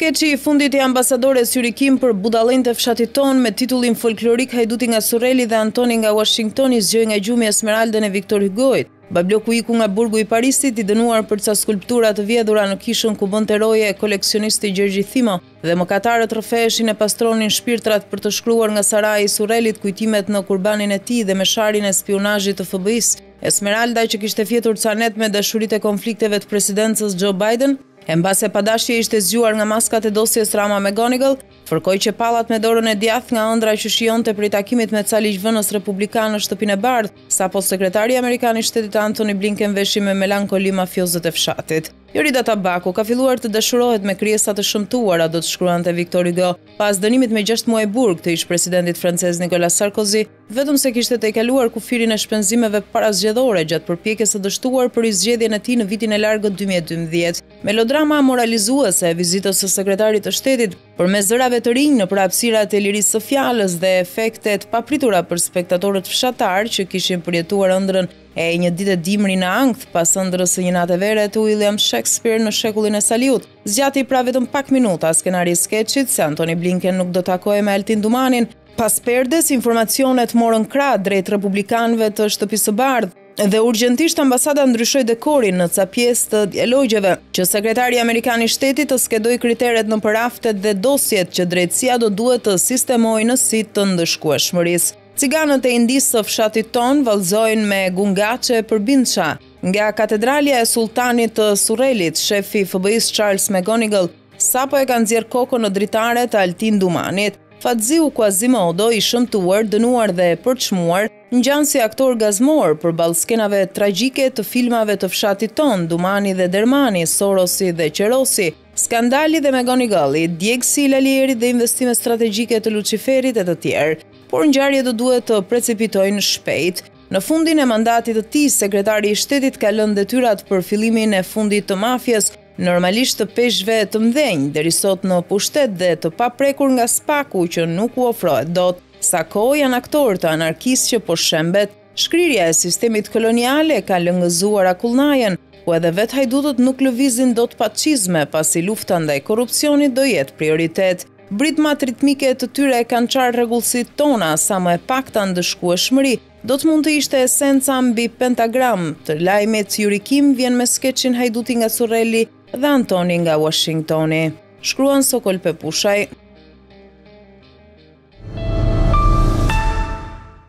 Skeçi I fundit I ambasadores Yuri Kim për budallin të fshatit ton me titullin folklorik Hajduti nga Surreli dhe Antoni nga Washingtoni zgjoi nga gjumi Esmeraldën e Victor Hugoit. Babloku iku nga burgu I Parisit I dënuar për ca skulptura të vjedhura në kishën ku bënte roje koleksionisti Gjergji Thimo dhe mëkatarët rrëfeheshin e pastronin shpirtrat për të shkruar nga Saraji I Surrelit kujtimet në kurbanin e tij dhe me sharin e spionazhit të FBI-s. Esmeralda që kishte fjetur ca net me dashuritë e konflikteve të presidencës Joe Biden, e mbase padashje ishte zgjuar nga maskat e dosjes Rama McGonigal, fërkoi që pallat me dorën e djathtë nga ëndra që shijonte për takimit me ca ligjvënës republikan në shtëpinë e bardhë, sapo sekretari amerikan I shtetit Antony Blinken veshi me melankoli mafiozët e fshatit. Jorida Tabaku ka filluar të dashurohet me krijesa të shëmtuara, do të shkruante Victor Hugo, pas dënimit me 6 muaj burg të ish presidentit francez Nicolas Sarkozy, vetëm se kishte tejkaluar kufirin e shpenzimeve parazgjedhore gjatë përpjekjes së dështuar për zgjedhjen e tij në vitin e largët 2012. Melodrama moralizuese e vizitës së sekretarit të shtetit përmes zërave të rinj nëpër hapësirat e lirisë së fjalës dhe efektet papritura për spektatorët fshatar që kishin përjetuar ëndrrën e një ditë dimri në ankth pas ëndrrës së një nate vere të William Shakespeare në shekullin e Saliut. Zgjati pra vetëm pak minuta skenari I skeçit se Antony Blinken nuk do takohej me Altin Dumanin. Pas perdes, informacionet morën krah drejt republikanëve të Shtëpisë së Bardhë dhe urgjentisht ambasada ndryshoi dekorin në ca pjesë të elogjeve që sekretari amerikan I shtetit të skedoi kriteret në përaftet dhe dosjet që drejtësia do duhet të sistemojë në sit të ndëshkueshmërisë. Ciganët e indisë së fshatit ton vallëzojnë me gungaçe për Bindsha. Nga katedralja e sultanit të Surrelit, shefi I FBI-s Charles McGonigal sapo e ka nxjerr kokën në dritare të Altin Dumanit. Fadzio Quasimodo I shëmtuar, dënuar dhe përçmuar, ngjan si aktor gazmor përballë skenave tragjike të filmave të fshatit ton, Dumani dhe Dermani, Sorosi dhe Qerosi, skandali dhe McGonigali, djegësi I Lalierit dhe investime strategjike të Luciferit e të tjerë. Por ngjarjet do duhet të precipitojnë shpejt. Në fundin e mandatit të tij, sekretari I shtetit ka lënë detyrat për fillimin e fundit të mafjes, normalisht të peshëve të mdhenj, deri sot në pushtet dhe të paprekur nga spaku që nuk u ofrohet dot. Sa kohë janë aktorë të anarkistë që po shembet, shkrirja e sistemit kolonial e ka lëngëzuar akullnajen, ku edhe vetë hajdutët nuk lëvizin dot pa çizme, pasi lufta ndaj korrupsionit do jetë prioritet. Britmat ritmike të tyre kanë qarë rregullsitë tona, sa më e pakta ndëshkueshmëri, do të mund të ishte esenca mbi pentagram të lajmit. Yuri Kim vjen me skeçin Hajduti nga Surreli dhe Antoni nga Washingtoni. Shkruan Sokol Pepushaj.